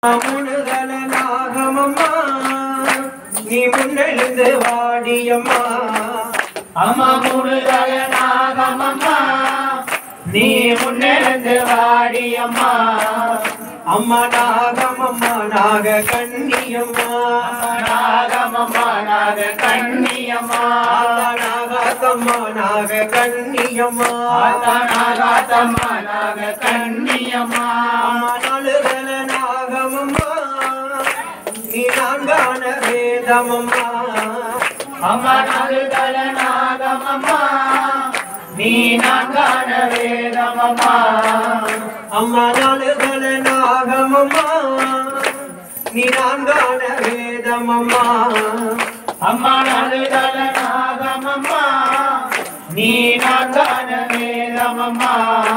முனுகலனாகமம்மா நீ முன்னெழுந்து வாடியம்மா. அம்மா முனுகலனாகமம்மா நீ முன்னெழுந்து வாடியம்மா. அம்மா நாகமம்மா நாக கண்ணியம்மா. நாகமம்மா நாக கண்ணியம்மா. நாகாத்தம்மா நாக கண்ணியம்மா. நாகாத்தம்மா நாக கண்ணியம்மா. அம்மா நாளுகல நாகமம்மா நீ நான்கான வேதமம்மா. அம்மா நாளுகல நாகமம்மா நீ நான்கான வேதமம்மா. அம்மா நாளுகல நாகமம்மா நீ நான்கான வேதமம்மா. அம்மா நாளுகல நாகமம்மா நீ நான்கான வேதமம்மா.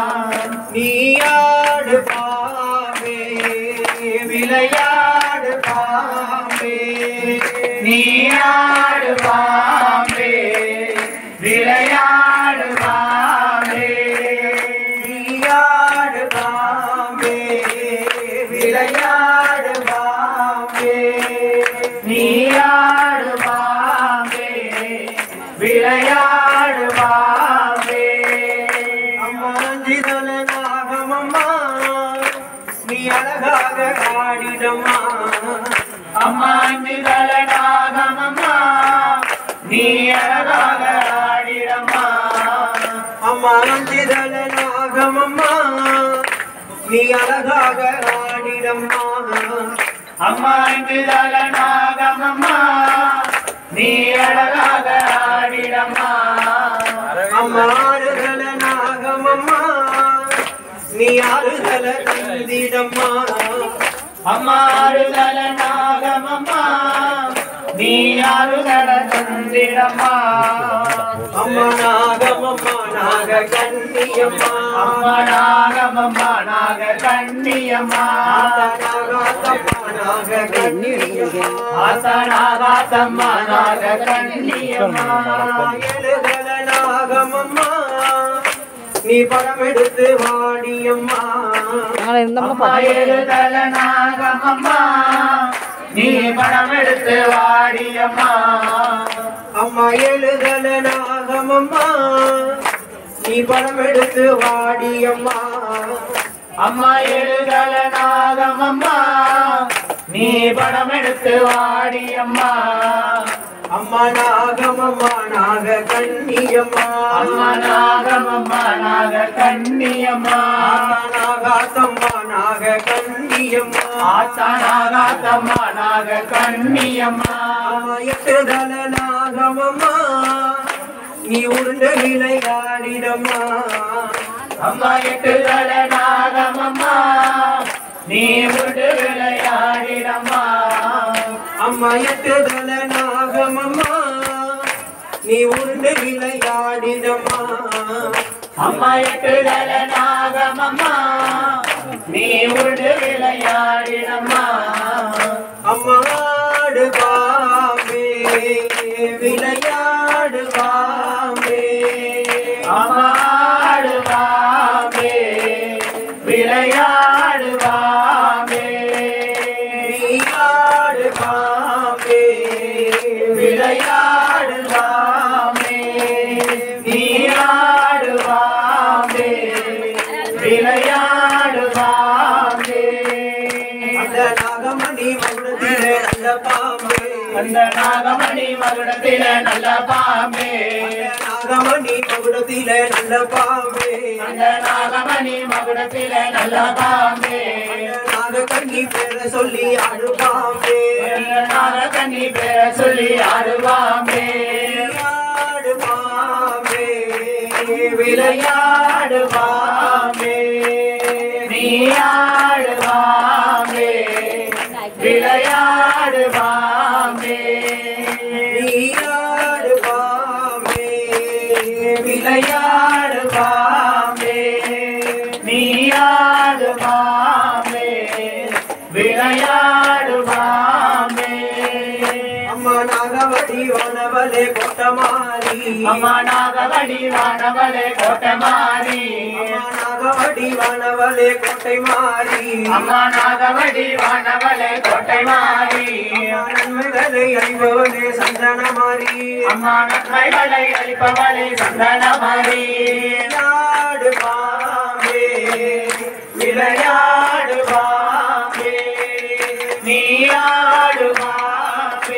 நீயாடு பாவே விளையாடு பாவே. நீயாடு பாம்பே விளையாடு பாம்பே. நீயாடு பாவே விளையாடு பாவே. நீயாடு பாம்பே விளையாடு பாம்பே. அம்மா அஞ்சிதல நாகமம்மா நீ அழகாக ஆடிடம்மா. அம்மா அஞ்சிதல நாகமம்மா நீ அழகாக ஆடிடம்மா. அம்மா அஞ்சிதல நாகமம்மா நீ அழகாக ஆடிடம்மா. அம்மா அஞ்சிதல நாகமம்மா நீ அழகாக ஆடிடம்மா. அம்மா ஆறுதல நாகமம்மா நீ ஆறுதல தந்திடம்மா. அம்மா ஆறுதல நாகமம்மா நீ ஆறுதல தந்திடம்மா. அம்மா நாகமம்மா நாக கண்ணியம்மா. அம்மா நாகமம்மா நாக கண்ணியம்மா. நாகாத்தம்மா நாக கண்ணியம்மா. ஆசா நாகாத்தம்மா நாக கண்ணியம்மா. எழுதல நாகமம்மா நீ படம் எடுத்து வாடியம்மா. அம்மா எழுதல நாகமம்மா நீ படம் எடுத்து வாடியம்மா. அம்மா எழுதல நாகமம்மா நீ படம் எடுத்து வாடியம்மா. அம்மா எழுதல நாகமம்மா நீ படம் எடுத்து வாடியம்மா. அம்மா நாகமம்மா நாக கண்ணியம்மா. அம்மா நாகமம்மா நாக கண்ணியம்மா. நாகாத்தம்மா நாக கண்ணியம்மா. ஆத்தா நாகாத்தம்மா நாக கண்ணியம்மா. அம்மா எட்டுதல நாகமம்மா நீ உருண்டு விளையாடிடம்மா. அம்மா எட்டுதல நாகமம்மா நீ உருண்டு விளையாடிடம்மா. அம்மா எட்டுதல நாகமம்மா நீ உருண்டு விளையாடிடம்மா. அம்மா எட்டுதல நாகமம்மா நீ உருண்டு விளையாடிடம்மா. அம்மா ஆடு பாம்பே விளையாடு பாம்பே. அம்மா ஆடு பாம்பே விளையாடு பாம்பே. நீயாடு பாம்பே விளையாடு பாம்பே. நீயாடு பாம்பே விளையாடு பாம்பே. அந்த நாகமணி மகுடத்திலே நல்ல பாம்பே. அந்த நாகமணி மகுடத்திலே நல்ல பாம்பே. நாகமணி மகுடத்திலே நல்ல பாம்பே. அந்த நாகமணி மகுடத்திலே நல்ல பாம்பே. நாகக்கண்ணி பேர சொல்லி ஆடு பாம்பே. நாகக்கண்ணி பேர சொல்லி ஆடு பாம்பே. ஆடு பாம்பே விளையாடு பாம்பே. நீயாடு பாம்பே விளையாடு பாம்பே. நீயாடு பாம்பே விளையாடு பாம்பே. நீயாடு பாம்பே விளையாடு பாம்பே. அம்மா நாகவடி வனவலே கொட்டமாரி. அம்மா நாகவடி வானவலே கோட்டமாரி. அம்மா நாகவடி வனவலே கொட்டை மாறி. அம்மா நாகவடி வானவலே அழிப்பவளே சந்தனமாரி அம்மா நன்மைகளை அளிப்பவளே சந்தனமாரி விளையாடுவாமே விளையாடுவாமே நீயாடுவாமே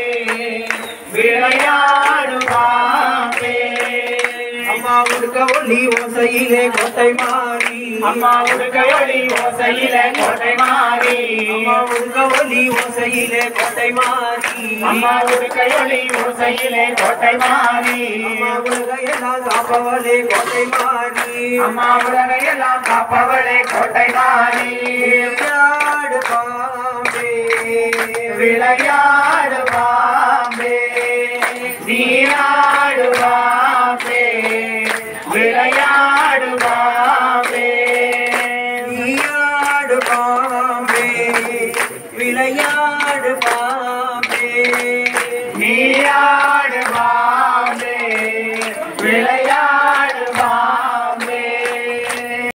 விளையாடுவாமே அம்மா உடுக்க ஒளி ஓசையிலே கோட்டை மாறி அம்மா உடுக்கையொளி ஓசையிலே கோட்டை மாறி அம்மா உடுக்க ஒளி ஓசையிலே கோட்டை மாறி அம்மா உடுக்கையொளி ஓசையிலே கோட்டை மாறி அம்மா உலகையெல்லாம் காப்பவளே கோட்டை மாறி அம்மா உலகையெல்லாம் காப்பவளே கோட்டை மாறி விளையாடுவாமே விளையாடுவாமே நீயாடுவாமே விளையாடுவாமே விளையாடுவாமே விளையாடுவாமே